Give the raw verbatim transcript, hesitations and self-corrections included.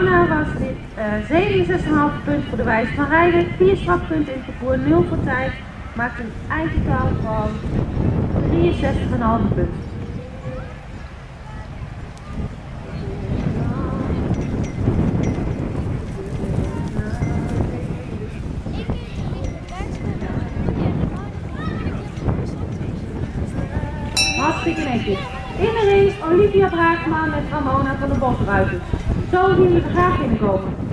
Ramona was dit uh, zevenenzestig komma vijf punten voor de wijze van rijden, vier strafpunten in het parcours, nul voor tijd, maakt een eindtotaal van drieënzestig komma vijf punten. Hartstikke netjes. In de race Olivia Braakman met Ramona van de Bosruiters. Zo zien we er graag binnenkomen.